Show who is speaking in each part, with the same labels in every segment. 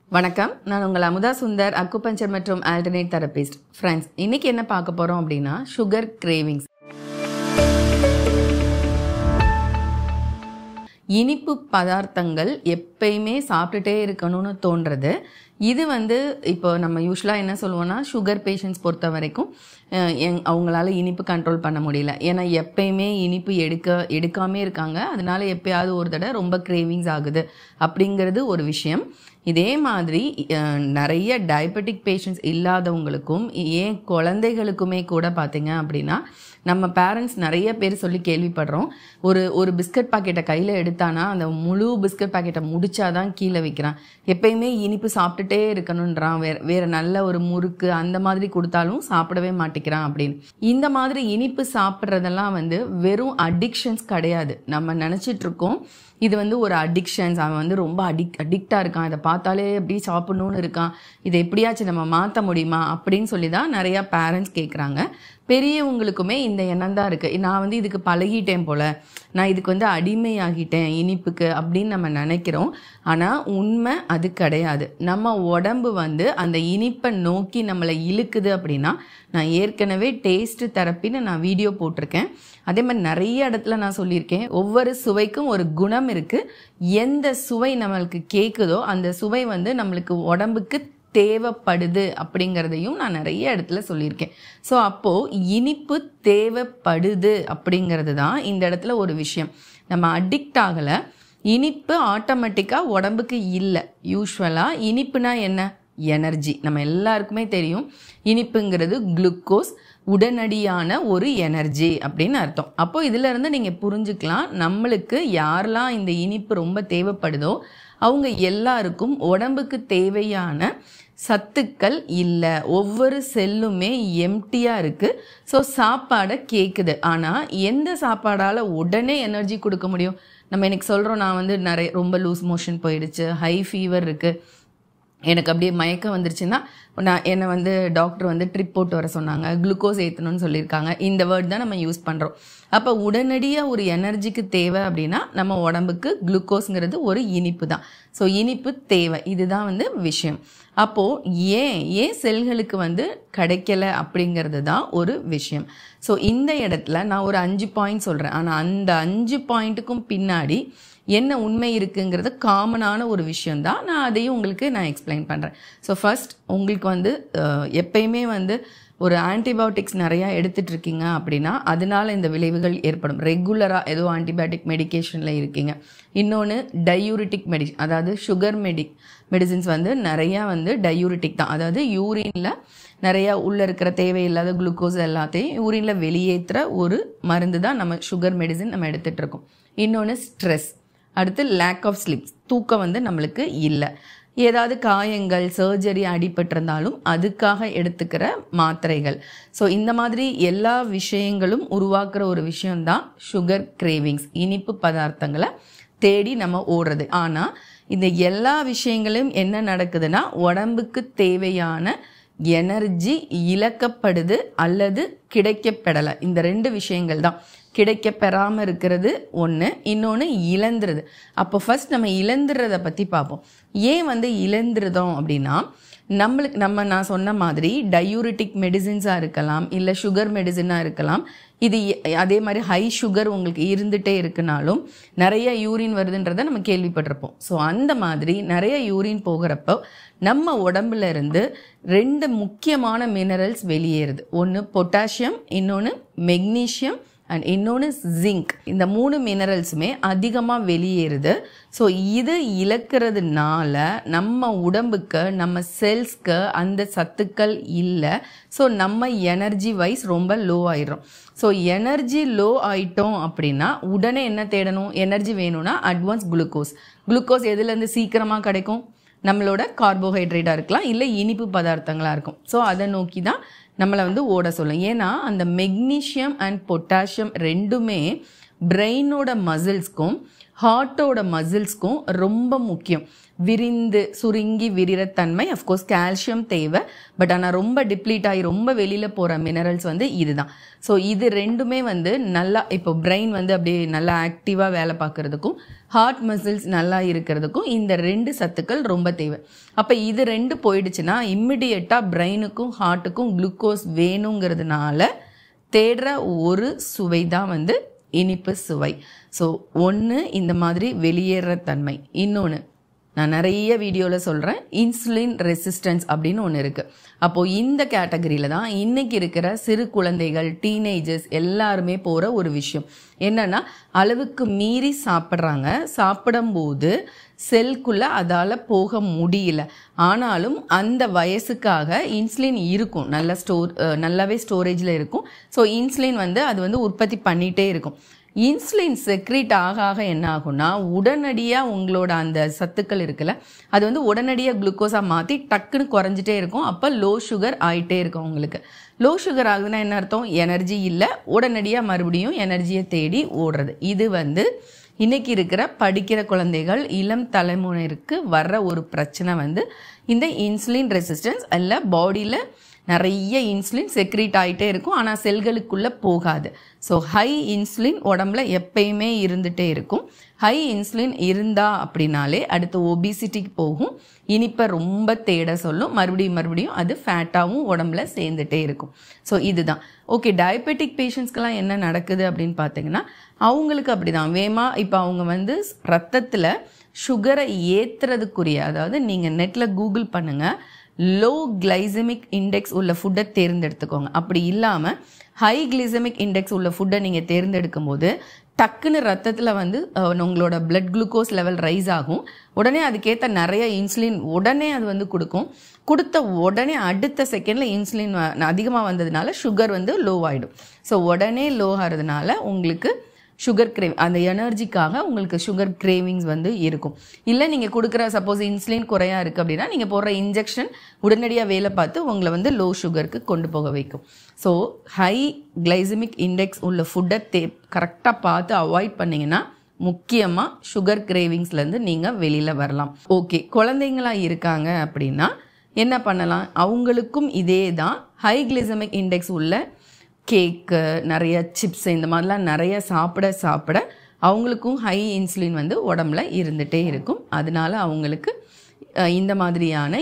Speaker 1: வணக்கம், நான் உங்கள் அமுதா சுந்தர், அக்குபஞ்சர் மற்றும் ஆல்டர்னேட் தெரபிஸ்ட். ஃப்ரெண்ட்ஸ், இன்னைக்கு என்ன பார்க்க போகிறோம் அப்படின்னா சுகர் கிரேவிங்ஸ். இனிப்பு பதார்த்தங்கள் எப்பயுமே சாப்பிட்டுட்டே இருக்கணும்னு தோன்றது. இது இப்போ நம்ம யூஸ்வலாக என்ன சொல்லுவோம்னா, சுகர் பேஷண்ட்ஸ் பொறுத்த வரைக்கும் அவங்களால இனிப்பு கண்ட்ரோல் பண்ண முடியல. ஏன்னா எப்பயுமே இனிப்பு எடுக்காமே இருக்காங்க. அதனால எப்பயாவது ஒரு தடவை ரொம்ப கிரேவிங்ஸ் ஆகுது அப்படிங்கிறது ஒரு விஷயம். இதே மாதிரி நிறைய டயபெட்டிக் பேஷண்ட்ஸ் இல்லாதவங்களுக்கும் ஏன் குழந்தைகளுக்குமே கூட பார்த்தீங்க அப்படின்னா, நம்ம பேரண்ட்ஸ் நிறைய பேர் சொல்லி கேள்விப்படுறோம். ஒரு பிஸ்கட் பாக்கெட்டை கையில் எடுத்தானா அந்த முழு பிஸ்கட் பாக்கெட்டை முடிச்சாதான் கீழே வைக்கிறான். எப்பயுமே இனிப்பு சாப்பிட்டுட்டே இருக்கணுன்றான். வேற நல்ல ஒரு முறுக்கு அந்த மாதிரி கொடுத்தாலும் சாப்பிடவே மாட்டேங்கிறான் அப்படின்னு. இந்த மாதிரி இனிப்பு சாப்பிட்றதெல்லாம் வெறும் அடிக்ஷன்ஸ் கிடையாது. நம்ம நினச்சிட்டு இருக்கோம் இது ஒரு அடிக்ஷன்ஸ். அவன் ரொம்ப அடிக்டாக இருக்கான், இதை பார்த்தாலே எப்படி சாப்பிடணும்னு இருக்கான், இதை எப்படியாச்சும் நம்ம மாற்ற முடியுமா அப்படின்னு சொல்லி தான் நிறையா பேரண்ட்ஸ் கேட்குறாங்க. பெரியவங்களுக்குமே இந்த எண்ணம் தான் இருக்குது. நான் இதுக்கு பழகிட்டேன் போல், நான் இதுக்கு அடிமையாகிட்டேன் இனிப்புக்கு அப்படின்னு நம்ம நினைக்கிறோம். ஆனால் உண்மை அது கிடையாது. நம்ம உடம்பு அந்த இனிப்பை நோக்கி நம்மளை இழுக்குது அப்படின்னா, நான் ஏற்கனவே டேஸ்ட் தெரப்பின்னு நான் வீடியோ போட்டிருக்கேன். அதே மாதிரி நிறைய இடத்துல நான் சொல்லியிருக்கேன், ஒவ்வொரு சுவைக்கும் ஒரு குணம் இருக்குது. எந்த சுவை நம்மளுக்கு கேட்குதோ அந்த சுவை நம்மளுக்கு உடம்புக்கு தேவைப்படுது அப்படிங்கிறதையும் நான் நிறைய இடத்துல சொல்லியிருக்கேன். ஸோ அப்போது இனிப்பு தேவைப்படுது அப்படிங்கிறது தான் இந்த இடத்துல ஒரு விஷயம். நம்ம அடிக்ட் ஆகலை. இனிப்பு ஆட்டோமேட்டிக்காக உடம்புக்கு இல்லை. யூஸ்வலாக இனிப்புனா என்ன? எனர்ஜி. நம்ம எல்லாருக்குமே தெரியும், இனிப்புங்கிறது குளுக்கோஸ், உடனடியான ஒரு எனர்ஜி அப்படின்னு அர்த்தம். அப்போ இதுல இருந்து நீங்க புரிஞ்சுக்கலாம், நம்மளுக்கு யாரெல்லாம் இந்த இனிப்பு ரொம்ப தேவைப்படுதோ அவங்க எல்லாருக்கும் உடம்புக்கு தேவையான சத்துக்கள் இல்லை. ஒவ்வொரு செல்லுமே எம்டியாக இருக்குது. ஸோ சாப்பாடை கேட்குது. ஆனால் எந்த சாப்பாடால் உடனே எனர்ஜி கொடுக்க முடியும்? நம்ம இன்னைக்கு சொல்கிறோம், நான் ரொம்ப லூஸ் மோஷன் போயிடுச்சு, ஹை ஃபீவர் இருக்குது, எனக்கு அப்படியே மயக்கம் வந்துருச்சுன்னா என்னை டாக்டர் ட்ரிப் போட்டு வர சொன்னாங்க, குளுக்கோஸ் ஏற்றணும்னு சொல்லியிருக்காங்க. இந்த வேர்ட் தான் நம்ம யூஸ் பண்ணுறோம். அப்போ உடனடியாக ஒரு எனர்ஜிக்கு தேவை அப்படின்னா நம்ம உடம்புக்கு குளுக்கோஸுங்கிறது ஒரு இனிப்பு தான். ஸோ இனிப்பு தேவை. இதுதான் விஷயம். அப்போது ஏன் செல்களுக்கு கிடைக்கல அப்படிங்கிறது தான் ஒரு விஷயம். ஸோ இந்த இடத்துல நான் ஒரு 5 பாயிண்ட் சொல்கிறேன். ஆனால் அந்த 5 பாயிண்ட்டுக்கும் பின்னாடி என்ன உண்மை இருக்குங்கிறது காமனான ஒரு விஷயந்தான். நான் அதையும் உங்களுக்கு எக்ஸ்பிளைன் பண்ணுறேன். ஸோ ஃபர்ஸ்ட், உங்களுக்கு எப்பயுமே ஒரு ஆன்டிபயோட்டிக்ஸ் நிறையா எடுத்துகிட்டு இருக்கீங்க அப்படின்னா அதனால இந்த விளைவுகள் ஏற்படும். ரெகுலராக ஏதோ ஆன்டிபயோட்டிக் மெடிக்கேஷனில் இருக்கீங்க. இன்னொன்று டயூரிட்டிக் அதாவது சுகர் மெடிசின்ஸ் நிறையா டயூரிட்டிக் தான். அதாவது யூரினில் நிறையா உள்ளே இருக்கிற தேவையில்லாத குளுக்கோஸ் எல்லாத்தையும் யூரினில் வெளியேற்றுற ஒரு மருந்து தான் நம்ம சுகர் மெடிசின் நம்ம எடுத்துகிட்டு இருக்கோம். இன்னொன்று ஸ்ட்ரெஸ். அடுத்து லேக் ஆஃப் ஸ்லீப், தூக்கம் நம்மளுக்கு இல்லை. ஏதாவது காயங்கள், சர்ஜரி அடிபட்டிருந்தாலும் அதுக்காக எடுத்துக்கிற மாத்திரைகள். ஸோ இந்த மாதிரி எல்லா விஷயங்களும் உருவாக்குற ஒரு விஷயம்தான் சுகர் கிரேவிங்ஸ். இனிப்பு பதார்த்தங்களை தேடி நம்ம ஓடுறது. ஆனால் இந்த எல்லா விஷயங்களும் என்ன நடக்குதுன்னா, உடம்புக்கு தேவையான எனர்ஜி இழக்கப்படுது அல்லது கிடைக்கப்பெறலை. இந்த 2 விஷயங்கள் தான். கிடைக்கப்பெறாமல் இருக்கிறது ஒன்று, இன்னொன்று இழந்துருது. அப்போ ஃபர்ஸ்ட் நம்ம இழந்துறதை பற்றி பார்ப்போம். ஏன் இழந்துருதோம் அப்படின்னா, நான் சொன்ன மாதிரி டயூரிட்டிக் மெடிசின்ஸாக இருக்கலாம், இல்லை சுகர் மெடிசினாக இருக்கலாம். இது அதே மாதிரி ஹை சுகர் உங்களுக்கு இருந்துகிட்டே இருக்குனாலும் நிறைய யூரின் வருதுன்றதை நம்ம கேள்விப்பட்டிருப்போம். ஸோ அந்த மாதிரி நிறைய யூரின் போகிறப்போ நம்ம உடம்புல இருந்து 2 முக்கியமான மினரல்ஸ் வெளியேறுது. ஒன்று பொட்டாசியம், இன்னொன்று மெக்னீஷியம் அண்ட் இன்னொன்று ஜிங்க். இந்த 3 மினரல்ஸுமே அதிகமாக வெளியேறுது. ஸோ இது இழக்கிறதுனால நம்ம உடம்புக்கு, நம்ம செல்ஸ்க்கு அந்த சத்துக்கள் இல்லை. ஸோ நம்ம எனர்ஜி வைஸ் ரொம்ப லோ ஆயிடுறோம். ஸோ எனர்ஜி லோ ஆயிட்டோம் அப்படின்னா உடனே என்ன தேடணும்? எனர்ஜி வேணும்னா அட்வான்ஸ் குளுக்கோஸ் எதுலேருந்து சீக்கிரமாக கிடைக்கும்? நம்மளோட கார்போஹைட்ரேட்டாக இருக்கலாம், இல்லை இனிப்பு பதார்த்தங்களாக இருக்கும். ஸோ அதை நோக்கி தான் நம்மளை ஓட சொல்லும். ஏன்னா அந்த மெக்னீஷியம் அண்ட் பொட்டாசியம் ரெண்டுமே பிரெயினோட மசில்ஸ்க்கும் ஹார்ட்டோட மசில்ஸ்க்கும் ரொம்ப முக்கியம். விரிந்து சுருங்கி விரிறத்தன்மை, அஃப்கோர்ஸ் கால்சியம் தேவை, பட் ஆனால் ரொம்ப டிப்ளீட் ஆகி ரொம்ப வெளியில் போகிற மினரல்ஸ் வந்து இதுதான். ஸோ இது ரெண்டுமே வந்து நல்லா இப்போ பிரெயின் வந்து அப்படியே நல்லா ஆக்டிவாக வேலை பார்க்குறதுக்கும் ஹார்ட் மசில்ஸ் நல்லா இருக்கிறதுக்கும் இந்த 2 சத்துக்கள் ரொம்ப தேவை. அப்போ இது 2 போயிடுச்சுன்னா இம்மிடியட்டாக பிரெயினுக்கும் ஹார்ட்டுக்கும் குளுக்கோஸ் வேணுங்கிறதுனால தேடுற ஒரு சுவை தான் வந்து இனிப்பு சுவை. ஸோ ஒன்று இந்த மாதிரி வெளியேற தன்மை. இன்னொன்று நான் நிறைய வீடியோவில் சொல்கிறேன், இன்சுலின் ரெசிஸ்டன்ஸ் அப்படின்னு ஒன்று இருக்குது. அப்போது இந்த கேட்டகரியில் தான் இன்றைக்கி இருக்கிற சிறு குழந்தைகள், டீனேஜர்ஸ் எல்லாருமே போகிற ஒரு விஷயம் என்னென்னா, அளவுக்கு மீறி சாப்பிட்றாங்க. சாப்பிடும்போது செல்குள்ளே அதால் போக முடியல. ஆனாலும் அந்த வயசுக்காக இன்சுலின் இருக்கும், நல்லாவே ஸ்டோரேஜில் இருக்கும். ஸோ இன்சுலின் வந்து அது வந்து உற்பத்தி பண்ணிகிட்டே இருக்கும். இன்சுலின் செக்ரீட் ஆக என்ன ஆகும்னா, உடனடியாக உங்களோட அந்த சத்துக்கள் இருக்குல்ல, அது வந்து உடனடியாக குளுக்கோஸாக மாற்றி டக்குன்னு குறைஞ்சிட்டே இருக்கும். அப்போ லோ சுகர் ஆகிட்டே இருக்கும். உங்களுக்கு லோ சுகர் ஆகுதுன்னா என்ன அர்த்தம்? எனர்ஜி இல்லை, உடனடியாக மறுபடியும் எனர்ஜியை தேடி ஓடுறது. இது வந்து இன்றைக்கி இருக்கிற படிக்கிற குழந்தைகள், இளம் தலைமுறைக்கு வர்ற ஒரு பிரச்சனை வந்து இந்த இன்சுலின் ரெசிஸ்டன்ஸ். அல்ல பாடியில் நிறைய இன்சுலின் செக்ரீட் ஆகிட்டே இருக்கும், ஆனால் செல்களுக்குள்ளே போகாது. ஸோ ஹை இன்சுலின் உடம்புல எப்பயுமே இருந்துகிட்டே இருக்கும். ஹை இன்சுலின் இருந்தா அப்படின்னாலே அடுத்து ஒபிசிட்டிக்கு போகும், இனிப்பை ரொம்ப தேட சொல்லும், மறுபடியும் அது ஃபேட்டாகவும் உடம்புல சேர்ந்துட்டே இருக்கும். ஸோ இதுதான் ஓகே. டயபெட்டிக் பேஷண்ட்ஸ்க்கெல்லாம் என்ன நடக்குது அப்படின்னு பார்த்தீங்கன்னா, அவங்களுக்கு அப்படி தான் வேகமாக இப்போ அவங்க வந்து ரத்தத்தில் சுகரை ஏற்றுறதுக்குரிய, அதாவது நீங்கள் நெட்டில் கூகுள் பண்ணுங்கள், லோ கிளைசமிக் இண்டெக்ஸ் உள்ள ஃபுட்டை தேர்ந்தெடுத்துக்கோங்க. அப்படி இல்லாமல் ஹை கிளைசமிக் இண்டெக்ஸ் உள்ள ஃபுட்டை நீங்கள் தேர்ந்தெடுக்கும் போது டக்குன்னு ரத்தத்தில் வந்து உங்களோட பிளட் குளுக்கோஸ் லெவல் ரைஸ் ஆகும். உடனே அதுக்கேற்ற நிறைய இன்சுலின் உடனே அது வந்து கொடுத்த உடனே அடுத்த செகண்டில் இன்சுலின் அதிகமாக வந்ததுனால சுகர் வந்து லோ ஆகிடும். ஸோ உடனே லோ ஆகிறதுனால உங்களுக்கு சுகர் கிரேவிங், அந்த எனர்ஜிக்காக உங்களுக்கு சுகர் கிரேவிங்ஸ் வந்து இருக்கும். இல்லை நீங்கள் கொடுக்குற சப்போஸ் இன்சுலின் குறையா இருக்குது அப்படின்னா நீங்கள் போடுற இன்ஜெக்ஷன் உடனடியாக வேலை பார்த்து உங்களை வந்து லோ சுகருக்கு கொண்டு போக வைக்கும். ஸோ ஹை கிளைசமிக் இண்டெக்ஸ் உள்ள ஃபுட்டை கரெக்டாக பார்த்து அவாய்ட் பண்ணிங்கன்னா முக்கியமாக சுகர் கிரேவிங்ஸ்லேருந்து நீங்கள் வெளியில் வரலாம். ஓகே, குழந்தைங்களாக இருக்காங்க அப்படின்னா என்ன பண்ணலாம்? அவங்களுக்கும் இதே தான். ஹை கிளைசமிக் இண்டெக்ஸ் உள்ள கேக்கு, நிறைய சிப்ஸ், இந்த மாதிரிலாம் நிறைய சாப்பிட அவங்களுக்கும் ஹை இன்சுலின் வந்து உடம்புல இருந்துகிட்டே இருக்கும். அதனால அவங்களுக்கு இந்த மாதிரியான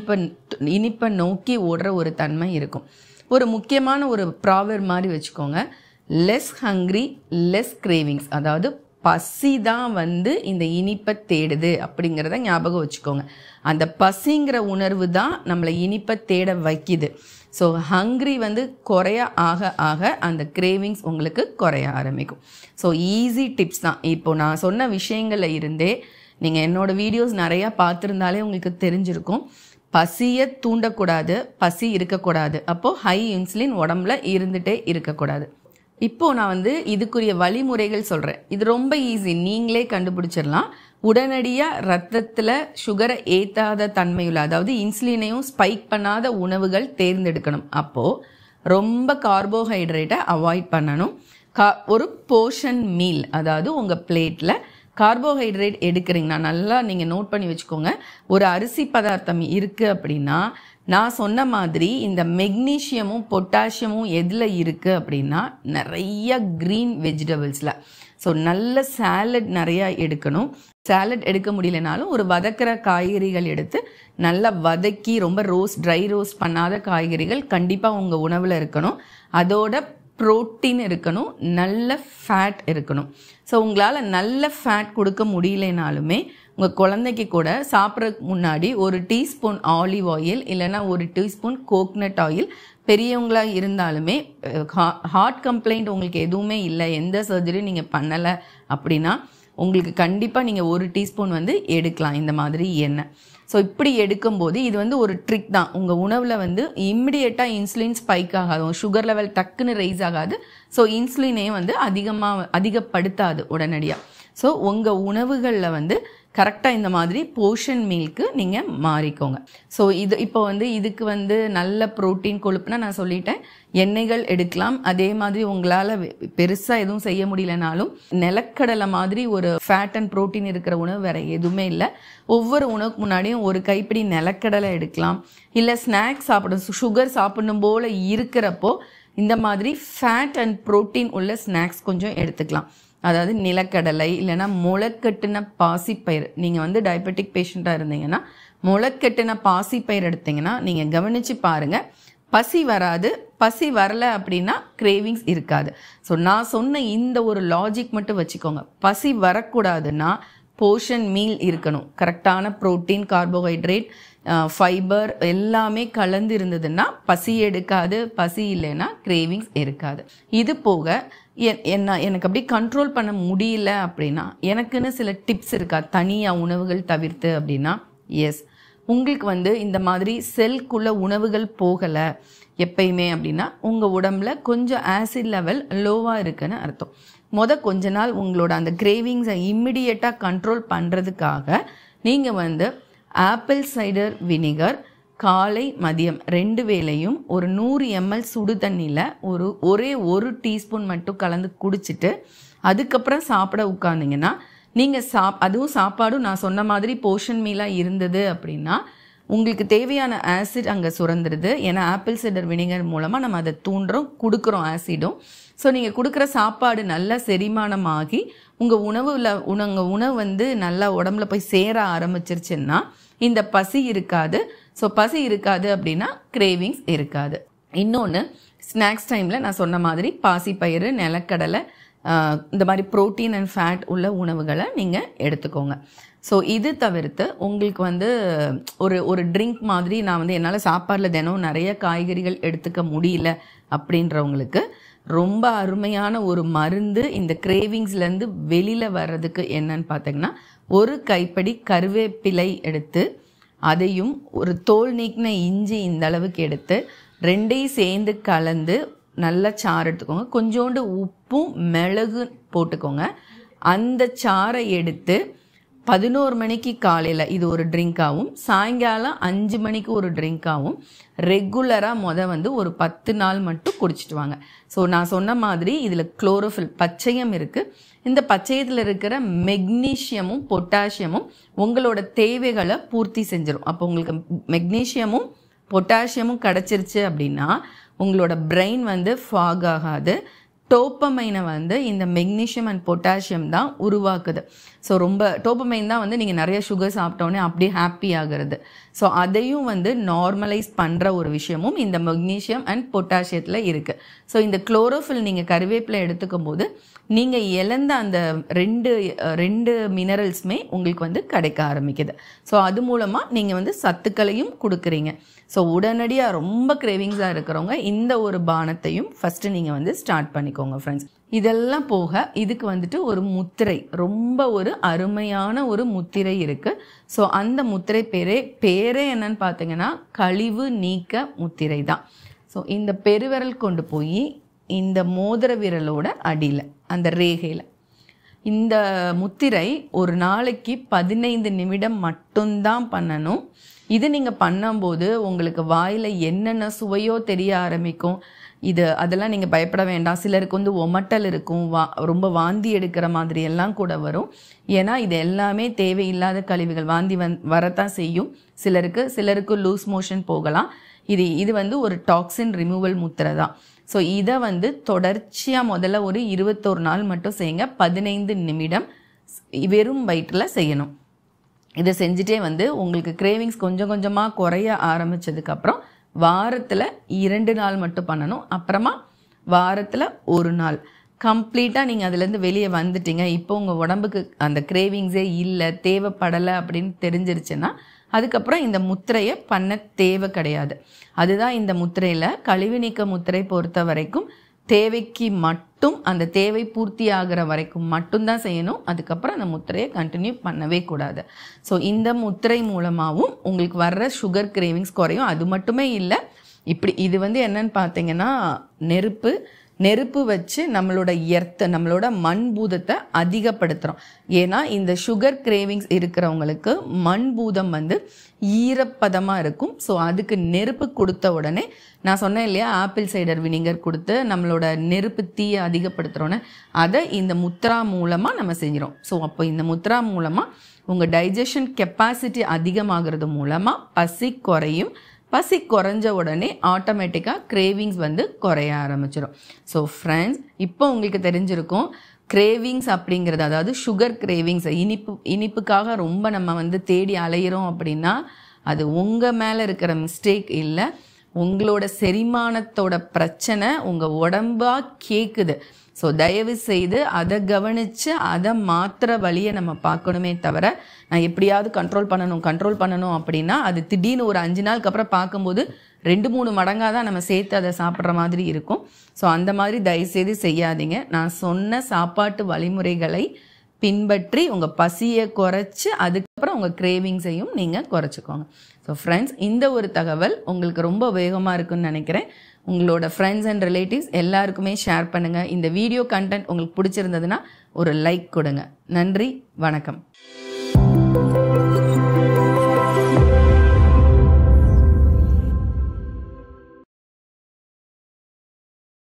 Speaker 1: இனிப்பை நோக்கி ஓடுற ஒரு தன்மை இருக்கும். ஒரு முக்கியமான ஒரு ப்ராவர்ப் மாதிரி வச்சுக்கோங்க, லெஸ் ஹங்க்ரி லெஸ் கிரேவிங்ஸ். அதாவது பசி தான் வந்து இந்த இனிப்பை தேடுது அப்படிங்கிறத ஞாபகம் வச்சுக்கோங்க. அந்த பசிங்கிற உணர்வு தான் நம்மளை இனிப்பை தேட வைக்குது. ஸோ ஹங்க்ரி வந்து குறைய ஆக அந்த கிரேவிங்ஸ் உங்களுக்கு குறைய ஆரம்பிக்கும். ஸோ ஈஸி டிப்ஸ் தான். இப்போது நான் சொன்ன விஷயங்களில் இருந்தே நீங்கள் என்னோடய வீடியோஸ் நிறையா பார்த்துருந்தாலே உங்களுக்கு தெரிஞ்சிருக்கும். பசியை தூண்டக்கூடாது, பசி இருக்கக்கூடாது, அப்போது ஹை இன்சுலின் உடம்புல இருந்துகிட்டே இருக்கக்கூடாது. இப்போது நான் வந்து இதுக்குரிய வழிமுறைகள் சொல்கிறேன். இது ரொம்ப ஈஸி, நீங்களே கண்டுபிடிச்சிடலாம். உடனடியாக ரத்தத்தில் சுகரை ஏற்றாத தன்மையுள்ள, அதாவது இன்சுலினையும் ஸ்பைக் பண்ணாத உணவுகள் தேர்ந்தெடுக்கணும். அப்போது ரொம்ப கார்போஹைட்ரேட்டை அவாய்ட் பண்ணணும். ஒரு போர்ஷன் மீல், அதாவது உங்கள் பிளேட்டில் கார்போஹைட்ரேட் எடுக்கிறீங்கன்னா நல்லா நீங்கள் நோட் பண்ணி வச்சுக்கோங்க. ஒரு அரிசி பதார்த்தம் இருக்குது அப்படின்னா நான் சொன்ன மாதிரி இந்த மெக்னீஷியமும் பொட்டாசியமும் எதில் இருக்குது அப்படின்னா நிறைய க்ரீன் வெஜிடபிள்ஸில். ஸோ நல்ல சாலட் நிறையா எடுக்கணும். சாலட் எடுக்க முடியலனாலும் ஒரு வதக்கிற காய்கறிகள் எடுத்து நல்லா வதக்கி ரொம்ப ட்ரை ரோஸ்ட் பண்ணாத காய்கறிகள் கண்டிப்பாக உங்கள் உணவில் இருக்கணும். அதோட புரோட்டீன் இருக்கணும், நல்ல ஃபேட் இருக்கணும். ஸோ உங்களால் நல்ல ஃபேட் கொடுக்க முடியலனாலுமே உங்கள் குழந்தைக்கு கூட சாப்பிட்றதுக்கு முன்னாடி ஒரு டீஸ்பூன் ஆலிவ் ஆயில் இல்லைன்னா ஒரு டீஸ்பூன் கோக்னட் ஆயில், பெரியவங்களாக இருந்தாலுமே ஹார்ட் கம்ப்ளைண்ட் உங்களுக்கு எதுவுமே இல்லை, எந்த சர்ஜரியும் நீங்கள் பண்ணலை அப்படின்னா உங்களுக்கு கண்டிப்பாக நீங்கள் ஒரு டீஸ்பூன் வந்து எடுக்கலாம் இந்த மாதிரி எண்ணெய். ஸோ இப்படி எடுக்கும்போது இது வந்து ஒரு ட்ரிக் தான். உங்கள் உணவில் வந்து இம்மிடியேட்டாக இன்சுலின் ஸ்பைக் ஆகாது, சுகர் லெவல் டக்குன்னு ரைஸ் ஆகாது. ஸோ இன்சுலினே வந்து அதிகப்படுத்தாது உடனடியாக. ஸோ உங்கள் உணவுகளில் வந்து கரெக்டாக இந்த மாதிரி போர்ஷன் மீல்க்கு நீங்கள் மாறிக்கோங்க. ஸோ இது இப்போ வந்து இதுக்கு வந்து நல்ல ப்ரோட்டீன் கொழுப்புனா நான் சொல்லிட்டேன், எண்ணெய்கள் எடுக்கலாம். அதே மாதிரி உங்களால் பெருசாக எதுவும் செய்ய முடியலனாலும் நிலக்கடலை மாதிரி ஒரு ஃபேட் அண்ட் ப்ரோட்டீன் இருக்கிற உணவு வேறு எதுவுமே இல்லை. ஒவ்வொரு உணவுக்கு முன்னாடியும் ஒரு கைப்பிடி நிலக்கடலை எடுக்கலாம். இல்லை ஸ்நாக்ஸ் சாப்பிடணும், சுகர் சாப்பிடணும் போல் இருக்கிறப்போ இந்த மாதிரி ஃபேட் அண்ட் ப்ரோட்டீன் உள்ள ஸ்நாக்ஸ் கொஞ்சம் எடுத்துக்கலாம். அதாவது நிலக்கடலை இல்லைன்னா முளைக்கட்டின பாசிப்பயிர். நீங்கள் வந்து டயபெட்டிக் பேஷண்ட்டாக இருந்தீங்கன்னா முளைக்கட்டின பாசிப்பயிர் எடுத்தீங்கன்னா நீங்கள் கவனித்து பாருங்கள், பசி வராது. பசி வரலை அப்படின்னா கிரேவிங்ஸ் இருக்காது. ஸோ நான் சொன்ன இந்த ஒரு லாஜிக் மட்டும் வச்சுக்கோங்க. பசி வரக்கூடாதுன்னா போர்ஷன் மீல் இருக்கணும். கரெக்டான ப்ரோட்டீன், கார்போஹைட்ரேட், ஃபைபர் எல்லாமே கலந்து இருந்ததுன்னா பசி எடுக்காது. பசி இல்லைன்னா கிரேவிங்ஸ் இருக்காது. இது போக எனக்கு அப்படி கண்ட்ரோல் பண்ண முடியல அப்படின்னா எனக்குன்னு சில டிப்ஸ் இருக்கா தனியாக உணவுகள் தவிர்த்து அப்படின்னா? எஸ், உங்களுக்கு வந்து இந்த மாதிரி செல்குள்ள உணவுகள் போகலை எப்பயுமே அப்படின்னா உங்கள் உடம்புல கொஞ்சம் ஆசிட் லெவல் லோவாக இருக்குன்னு அர்த்தம். கொஞ்ச நாள் உங்களோட அந்த கிரேவிங்ஸை இம்மிடியேட்டாக கண்ட்ரோல் பண்ணுறதுக்காக நீங்கள் வந்து ஆப்பிள் சைடர் வினிகர் காலை மதியம் 2 வேளையும் ஒரு 100 ml சுடு தண்ணியில் ஒரே ஒரு டீஸ்பூன் மட்டும் கலந்து குடிச்சிட்டு அதுக்கப்புறம் சாப்பிட உட்கார்ந்தீங்கன்னா நீங்கள் அதுவும் சாப்பாடும் நான் சொன்ன மாதிரி போர்ஷன் மீலாக இருந்தது அப்படின்னா உங்களுக்கு தேவையான ஆசிட் அங்கே சுரந்துருது. ஏன்னா ஆப்பிள் சைடர் வினிகர் மூலமாக நம்ம அதை தூண்டுறோம், கொடுக்குறோம் ஆசிடும். ஸோ நீங்கள் கொடுக்குற சாப்பாடு நல்லா செரிமானமாகி உங்கள் உணவு வந்து நல்லா உடம்புல போய் சேர ஆரம்பிச்சிருச்சுன்னா இந்த பசி இருக்காது. ஸோ பசி இருக்காது அப்படின்னா கிரேவிங்ஸ் இருக்காது. இன்னொன்று, ஸ்நாக்ஸ் டைமில் நான் சொன்ன மாதிரி பாசிப்பயிறு, நிலக்கடலை, இந்த மாதிரி ப்ரோட்டீன் அண்ட் ஃபேட் உள்ள உணவுகளை நீங்கள் எடுத்துக்கோங்க. ஸோ இது தவிர்த்து உங்களுக்கு வந்து ஒரு ட்ரிங்க் மாதிரி நான் வந்து என்னால் சாப்பாடில் தினம் நிறைய காய்கறிகள் எடுத்துக்க முடியல அப்படின்றவங்களுக்கு ரொம்ப அருமையான ஒரு மருந்து இந்த கிரேவிங்ஸ்லேருந்து வெளியில் வர்றதுக்கு என்னன்னு பார்த்தீங்கன்னா, ஒரு கைப்படி கருவேப்பிலை எடுத்து அதையும் ஒரு தோல் நீக்கின இஞ்சி இந்த அளவுக்கு எடுத்து 2ஐயும் சேர்ந்து கலந்து நல்லா சாறு எடுத்துக்கோங்க. கொஞ்சோண்டு உப்பும் மிளகு போட்டுக்கோங்க. அந்த சாறை எடுத்து 11 மணிக்கு காலையில் இது ஒரு ட்ரிங்காகவும், சாயங்காலம் 5 மணிக்கு ஒரு ட்ரிங்காகவும் ரெகுலராக வந்து ஒரு 10 நாள் மட்டும் குடிச்சிட்டு வாங்க. ஸோ நான் சொன்ன மாதிரி இதில் குளோரோஃபில் பச்சையம் இருக்குது. இந்த பச்சையத்தில் இருக்கிற மெக்னீஷியமும் பொட்டாசியமும் உங்களோட தேவைகளை பூர்த்தி செஞ்சிடும். அப்போ உங்களுக்கு மெக்னீஷியமும் பொட்டாசியமும் கிடச்சிருச்சு அப்படின்னா உங்களோட பிரெயின் வந்து ஃபாக் ஆகாது. டோப்பமைனை வந்து இந்த மெக்னீஷியம் அண்ட் பொட்டாசியம் தான் உருவாக்குது. ஸோ டோப்பமைன் தான் வந்து நீங்கள் நிறைய சுகர் சாப்பிட்டோன்னே அப்படியே ஹாப்பி ஆகிறது. ஸோ அதையும் வந்து நார்மலைஸ் பண்ணுற ஒரு விஷயமும் இந்த மெக்னீஷியம் அண்ட் பொட்டாசியத்தில் இருக்குது. ஸோ இந்த குளோரோஃபில் நீங்கள் கருவேப்பிலை எடுத்துக்கும் போது நீங்கள் இழந்த அந்த ரெண்டு மினரல்ஸுமே உங்களுக்கு வந்து கிடைக்க ஆரம்பிக்குது. ஸோ அது மூலமாக நீங்கள் வந்து சத்துக்களையும் கொடுக்குறீங்க. ஸோ உடனடியாக ரொம்ப கிரேவிங்ஸாக இருக்கிறவங்க இந்த ஒரு பானத்தையும் ஃபஸ்ட்டு நீங்கள் வந்து ஸ்டார்ட் பண்ணிக்கோங்க ஃப்ரெண்ட்ஸ். இதெல்லாம் போக இதுக்கு வந்துட்டு ஒரு முத்திரை, ரொம்ப ஒரு அருமையான ஒரு முத்திரை இருக்குது. ஸோ அந்த முத்திரை பேரே என்னன்னு பார்த்தீங்கன்னா கழிவு நீக்க முத்திரை தான். ஸோ இந்த பெருவிரல் கொண்டு போய் இந்த மோதிர விரலோட அடியில் அந்த ரேகையில் இந்த முத்திரை ஒரு நாளைக்கு 15 நிமிடம் மட்டும்தான் பண்ணணும். இது நீங்கள் பண்ணும்போது உங்களுக்கு வாயில் என்னென்ன சுவையோ தெரிய ஆரம்பிக்கும். அதெல்லாம் நீங்கள் பயப்பட வேண்டாம். சிலருக்கு வந்து ஒமட்டல் இருக்கும், ரொம்ப வாந்தி எடுக்கிற மாதிரி எல்லாம் கூட வரும். ஏன்னா இது எல்லாமே தேவையில்லாத கழிவுகள், வாந்தி வரத்தான் செய்யும். சிலருக்கு லூஸ் மோஷன் போகலாம். இது வந்து ஒரு டாக்ஸின் ரிமூவல் முத்திரை தான். ஸோ இதை வந்து தொடர்ச்சியாக முதல்ல ஒரு 21 நாள் மட்டும் செய்யுங்க. 15 நிமிடம் வெறும் வயிற்றில் செய்யணும். இதை செஞ்சுட்டே வந்து உங்களுக்கு கிரேவிங்ஸ் கொஞ்சம் கொஞ்சமாக குறைய ஆரம்பித்ததுக்கப்புறம் வாரத்தில் 2 நாள் மட்டும் பண்ணணும். அப்புறமா வாரத்தில் 1 நாள் கம்ப்ளீட்டாக நீங்கள் அதுலேருந்து வெளியே வந்துட்டீங்க. இப்போ உங்கள் உடம்புக்கு அந்த கிரேவிங்ஸே இல்லை, தேவைப்படலை அப்படின்னு தெரிஞ்சிருச்சுன்னா அதுக்கப்புறம் இந்த முத்திரையை பண்ண தேவை கிடையாது. அதுதான் இந்த முத்திரையில் கழிவு நீக்க முத்திரை பொறுத்த வரைக்கும் தேவைக்கு மட்டும், அந்த தேவை பூர்த்தி ஆகிற வரைக்கும் மட்டும்தான் செய்யணும். அதுக்கப்புறம் அந்த முத்திரையை கண்டினியூ பண்ணவே கூடாது. ஸோ இந்த முத்திரை மூலமாகவும் உங்களுக்கு வர்ற சுகர் கிரேவிங்ஸ் குறையும். அது மட்டுமே இல்லை, இது வந்து என்னன்னு பார்த்தீங்கன்னா நெருப்பு, நெருப்பு வச்சு நம்மளோட எர்த்தை, நம்மளோட மண் பூதத்தை அதிகப்படுத்துகிறோம். ஏன்னா இந்த சுகர் கிரேவிங்ஸ் இருக்கிறவங்களுக்கு மண் பூதம் வந்து ஈரப்பதமாக இருக்கும். ஸோ அதுக்கு நெருப்பு கொடுத்த உடனே நான் சொன்னேன் இல்லையா, ஆப்பிள் சைடர் வினிகர் கொடுத்து நம்மளோட நெருப்பு தீயை அதிகப்படுத்துகிறோன்னு, அதை இந்த முத்ரா மூலமாக நம்ம செஞ்சிடும். ஸோ அப்போ இந்த முத்ரா மூலமாக உங்கள் டைஜஷன் கெப்பாசிட்டி அதிகமாகிறது மூலமாக பசி குறையும். பசி குறைஞ்ச உடனே ஆட்டோமேட்டிக்காக கிரேவிங்ஸ் வந்து குறைய ஆரம்பிச்சிடும். ஸோ ஃப்ரெண்ட்ஸ், இப்போ உங்களுக்கு தெரிஞ்சிருக்கும் கிரேவிங்ஸ் அப்படிங்கிறது, அதாவது சுகர் கிரேவிங்ஸ், இனிப்புக்காக ரொம்ப நம்ம வந்து தேடி அலையிறோம் அப்படின்னா அது உங்கள் மேலே இருக்கிற மிஸ்டேக் இல்லை, உங்களோட செரிமானத்தோட பிரச்சனை உங்கள் உடம்பா கேட்குது. ஸோ தயவு செய்து அதை கவனித்து அதை மாத்திர வழியை நம்ம பார்க்கணுமே தவிர, நான் எப்படியாவது கண்ட்ரோல் பண்ணணும் அப்படின்னா அது திடீர்னு ஒரு 5 நாளுக்கு அப்புறம் பார்க்கும்போது 2-3 மடங்காக தான் நம்ம சேர்த்து அதை சாப்பிட்ற மாதிரி இருக்கும். ஸோ அந்த மாதிரி தயவுசெய்து செய்யாதீங்க. நான் சொன்ன சாப்பாட்டு வழிமுறைகளை பின்பற்றி உங்கள் பசியை குறைச்சி அதுக்கப்புறம் உங்கள் கிரேவிங்ஸையும் நீங்கள் குறைச்சிக்கோங்க. ஸோ ஃப்ரெண்ட்ஸ், இந்த ஒரு தகவல் உங்களுக்கு ரொம்ப உபயோகமாக இருக்குன்னு நினைக்கிறேன். உங்களோட ஃப்ரெண்ட்ஸ் அண்ட் ரிலேட்டிவ்ஸ் எல்லாருக்குமே ஷேர் பண்ணுங்கள். இந்த வீடியோ கண்டென்ட் உங்களுக்கு பிடிச்சிருந்ததுன்னா ஒரு லைக் கொடுங்க. நன்றி, வணக்கம்.